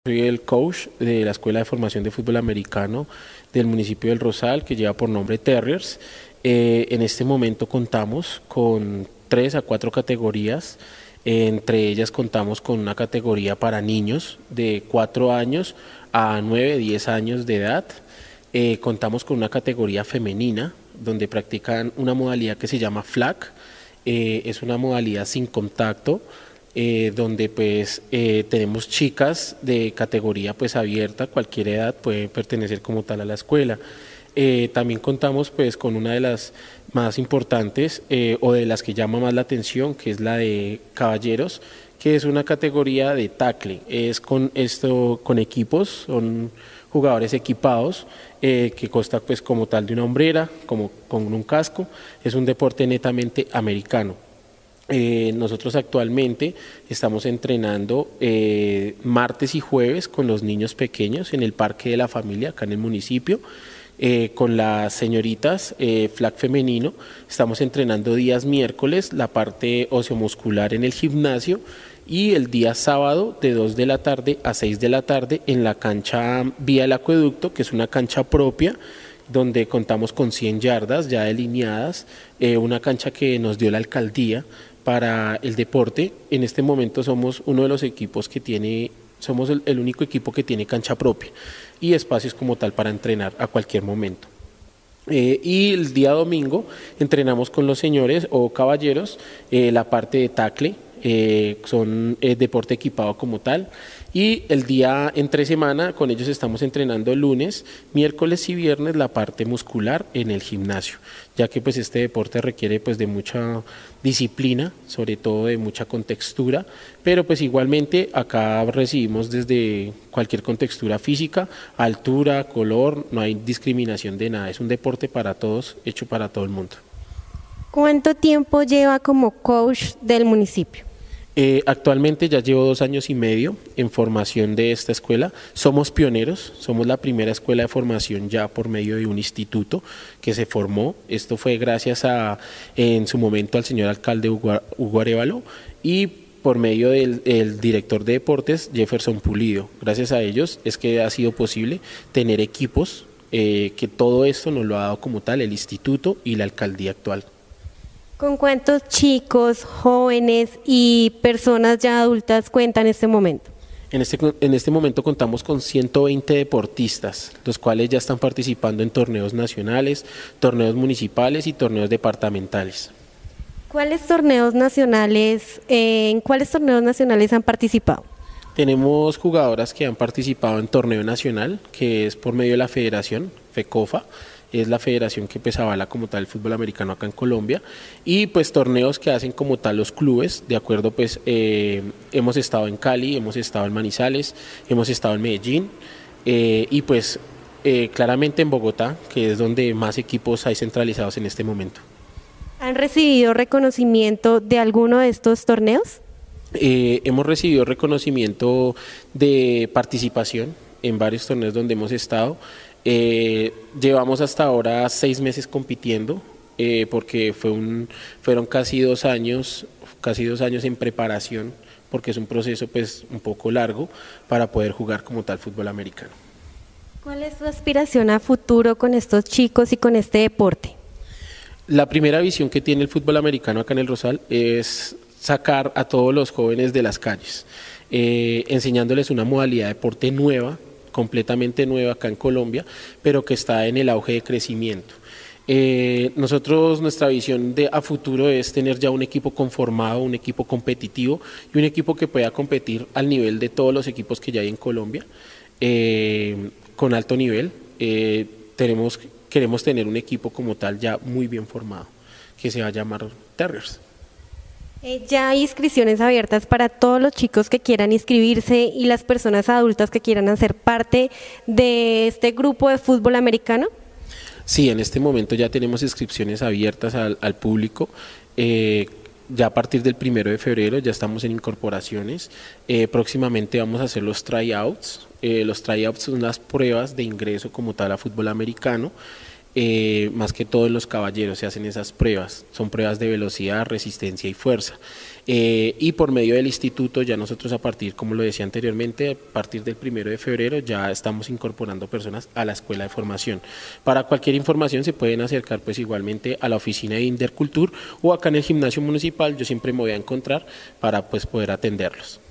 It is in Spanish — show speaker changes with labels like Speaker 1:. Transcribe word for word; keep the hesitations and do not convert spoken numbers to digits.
Speaker 1: Soy el coach de la Escuela de Formación de Fútbol Americano del municipio del Rosal, que lleva por nombre Terriers. Eh, en este momento contamos con tres a cuatro categorías. Entre ellas contamos con una categoría para niños de cuatro años a nueve, diez años de edad. Eh, contamos con una categoría femenina donde practican una modalidad que se llama flag. Eh, es una modalidad sin contacto, eh, donde pues eh, tenemos chicas de categoría pues abierta, cualquier edad puede pertenecer como tal a la escuela. Eh, también contamos pues con una de las más importantes eh, o de las que llama más la atención, que es la de caballeros, que es una categoría de tackle. Es con esto, con equipos, son jugadores equipados, eh, que consta pues como tal de una hombrera, como con un casco. Es un deporte netamente americano. Eh, nosotros actualmente estamos entrenando eh, martes y jueves con los niños pequeños en el Parque de la Familia, acá en el municipio. Eh, con las señoritas eh, flag femenino estamos entrenando días miércoles la parte osteomuscular en el gimnasio, y el día sábado de dos de la tarde a seis de la tarde en la cancha Vía del Acueducto, que es una cancha propia donde contamos con cien yardas ya delineadas, eh, una cancha que nos dio la alcaldía para el deporte. En este momento somos uno de los equipos que tiene Somos el, el único equipo que tiene cancha propia y espacios como tal para entrenar a cualquier momento. Eh, y el día domingo entrenamos con los señores o caballeros eh, la parte de tackle, eh, son eh, deporte equipado como tal, y el día entre semana con ellos estamos entrenando lunes, miércoles y viernes la parte muscular en el gimnasio, ya que pues este deporte requiere pues de mucha disciplina, sobre todo de mucha contextura, pero pues igualmente acá recibimos desde cualquier contextura física, altura, color, no hay discriminación de nada, es un deporte para todos, hecho para todo el mundo.
Speaker 2: ¿Cuánto tiempo lleva como coach del municipio?
Speaker 1: Eh, actualmente ya llevo dos años y medio en formación de esta escuela. Somos pioneros, somos la primera escuela de formación ya por medio de un instituto que se formó. Esto fue gracias a, en su momento, al señor alcalde Hugo, Hugo Arévalo, y por medio del el director de deportes, Jefferson Pulido. Gracias a ellos es que ha sido posible tener equipos, eh, que todo esto nos lo ha dado como tal el instituto y la alcaldía actual.
Speaker 2: ¿Con cuántos chicos, jóvenes y personas ya adultas cuentan en este momento?
Speaker 1: En este, en este momento contamos con ciento veinte deportistas, los cuales ya están participando en torneos nacionales, torneos municipales y torneos departamentales.
Speaker 2: ¿Cuáles torneos nacionales, eh, en cuáles torneos nacionales han participado?
Speaker 1: Tenemos jugadoras que han participado en torneo nacional, que es por medio de la federación, FECOFA, es la federación que pues avala como tal el fútbol americano acá en Colombia, y pues torneos que hacen como tal los clubes, de acuerdo pues eh, hemos estado en Cali, hemos estado en Manizales, hemos estado en Medellín, eh, y pues eh, claramente en Bogotá, que es donde más equipos hay centralizados en este momento.
Speaker 2: ¿Han recibido reconocimiento de alguno de estos torneos?
Speaker 1: Eh, hemos recibido reconocimiento de participación en varios torneos donde hemos estado. Eh, llevamos hasta ahora seis meses compitiendo, eh, porque fue un, fueron casi dos años, casi dos años en preparación, porque es un proceso pues un poco largo para poder jugar como tal fútbol americano.
Speaker 2: ¿Cuál es tu aspiración a futuro con estos chicos y con este deporte?
Speaker 1: La primera visión que tiene el fútbol americano acá en el Rosal es sacar a todos los jóvenes de las calles, eh, enseñándoles una modalidad de deporte nueva, completamente nueva acá en Colombia, pero que está en el auge de crecimiento. Eh, nosotros, nuestra visión de a futuro es tener ya un equipo conformado, un equipo competitivo y un equipo que pueda competir al nivel de todos los equipos que ya hay en Colombia, eh, con alto nivel. Eh, tenemos, queremos tener un equipo como tal ya muy bien formado, que se va a llamar Terriers.
Speaker 2: Ya hay inscripciones abiertas para todos los chicos que quieran inscribirse y las personas adultas que quieran hacer parte de este grupo de fútbol americano.
Speaker 1: Sí, en este momento ya tenemos inscripciones abiertas al, al público. Eh, ya a partir del primero de febrero ya estamos en incorporaciones. Eh, próximamente vamos a hacer los tryouts. Eh, los tryouts son las pruebas de ingreso como tal a fútbol americano. eh, más que todo en los caballeros se hacen esas pruebas, son pruebas de velocidad, resistencia y fuerza. Eh, y por medio del instituto ya nosotros a partir, como lo decía anteriormente, a partir del primero de febrero ya estamos incorporando personas a la escuela de formación. Para cualquier información se pueden acercar pues igualmente a la oficina de Indercultur o acá en el gimnasio municipal, yo siempre me voy a encontrar para pues poder atenderlos.